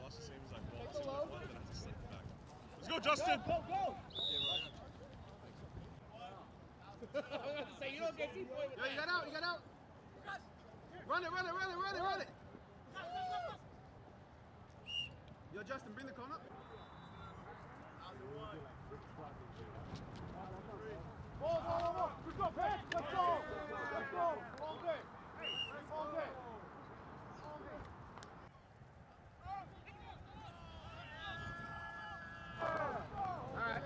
lost the same as I felt. As soon as I left, and I just slipped back. Let's go, Justin! Go, go! Say you don't get 2 points. Yo, you got out, you got out. Run it, run it, run it, run it, run it. Yo, Justin, bring the cone up. Ball. Good go, pass. Let's go. Let's go. All day. All day. All right.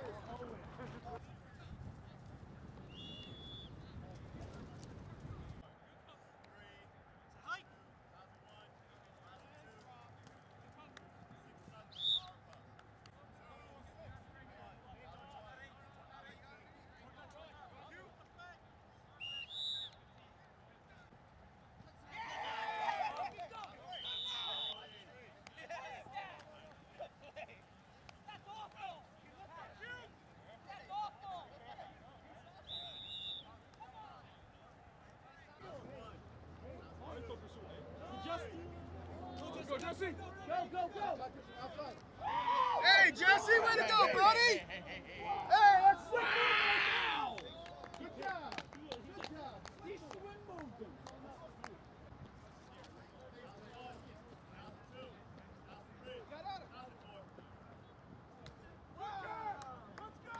Go, Jesse! Go! Hey, Jesse, way to go, buddy! Hey, that's sick! Wow! Good job! These swing moves. Got out of it. Let's go!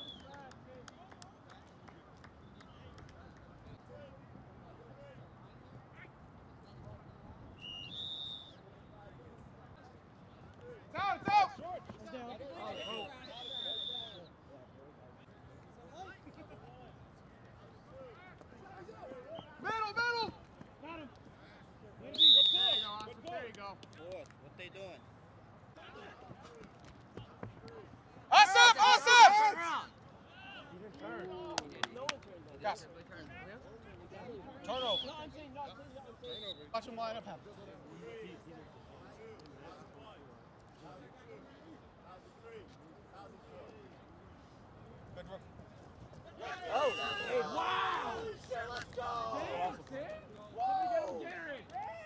It's out! Middle! Got him. There you go, Austin. There you go. Good. What they doing? Awesome! He didn't turn. Yes. Turnover. Watch him line up. Good rookie. Oh! Hey, wow! Let's go! Somebody get him, Garrett!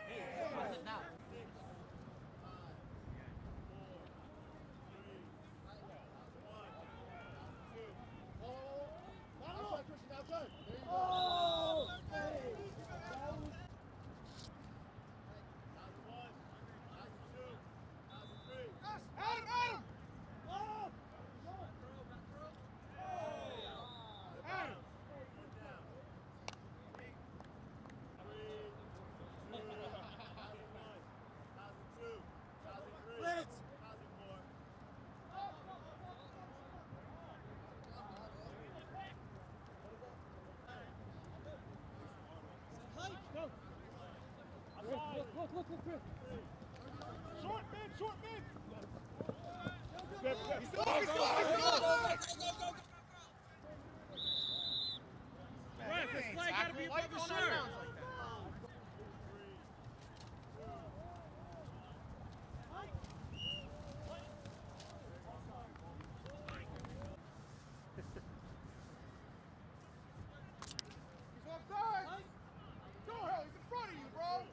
Oh! Adam! Look. Short mid! He's go! Ref, this flag gotta be above the shirt! He's offside! Go, hell, he's in front of you, bro!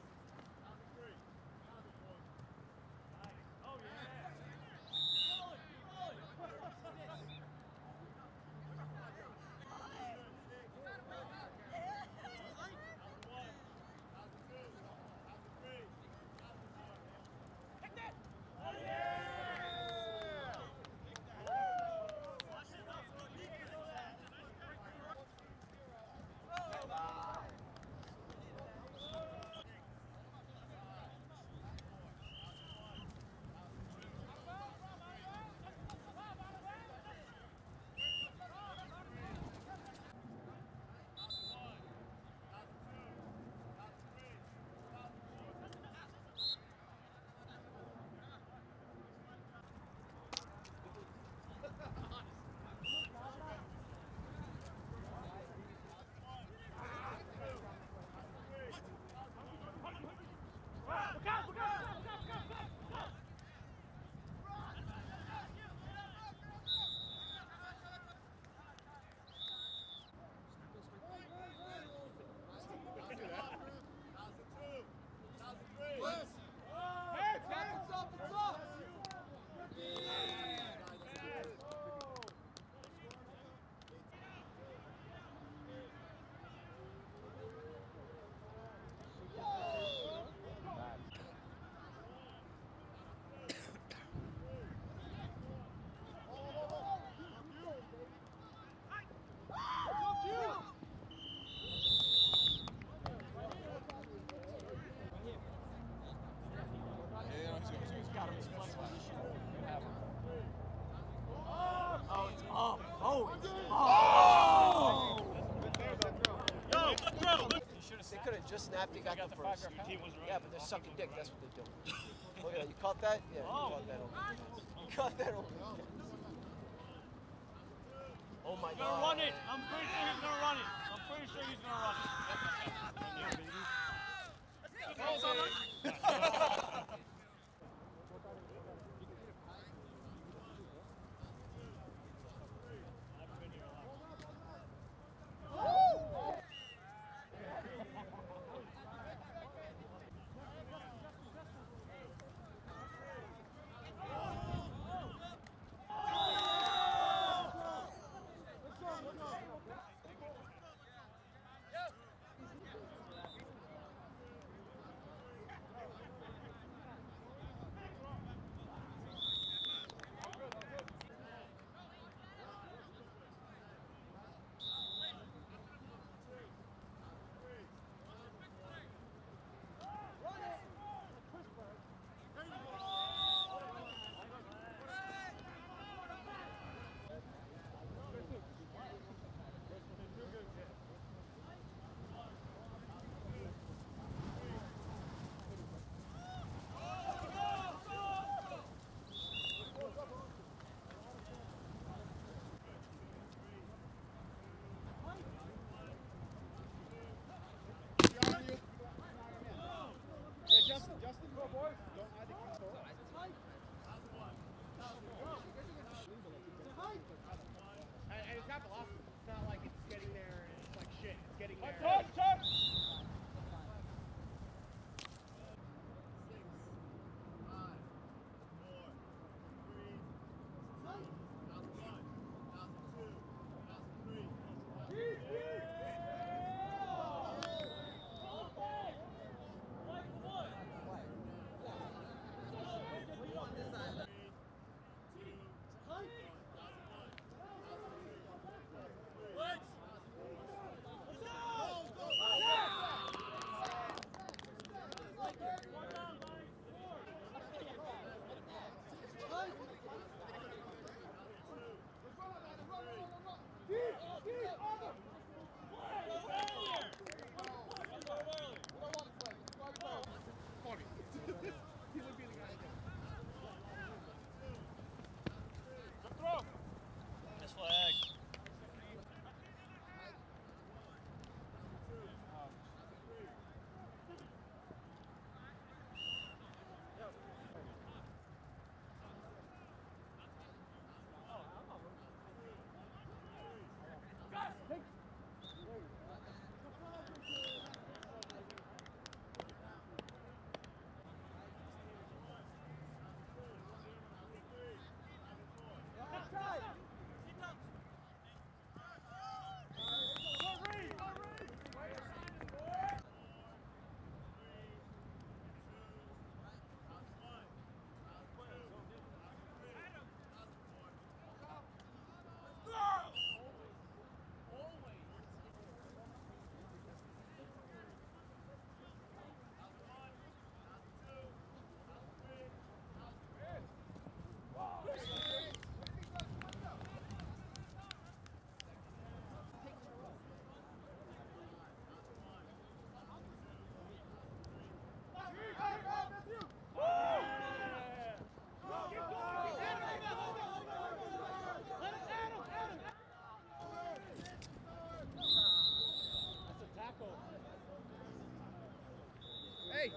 they got the first. Your team was right. Yeah, but they're sucking dick. That's what they're doing. Look at that. You caught that? Yeah, you caught that over the fence. You caught that over the fence. Oh my He's gonna God. run it. I'm pretty sure he's gonna run it. I'm pretty sure he's gonna run it. Justin, go boys. Don't add the control. And it's not velocity. It's not like it's getting there and it's like shit. It's getting there. Touch! This flag. Hey!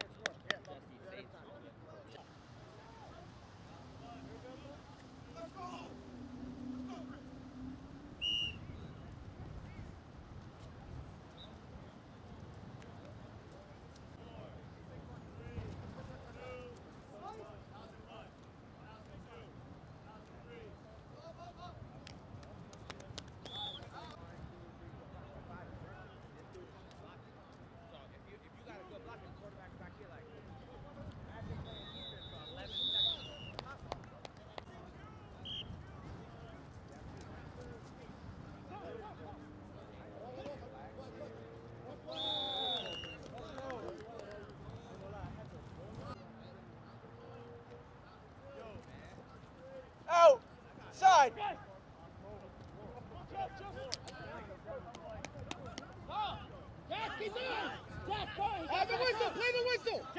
Outside! Keep going! Have the whistle! Play the whistle!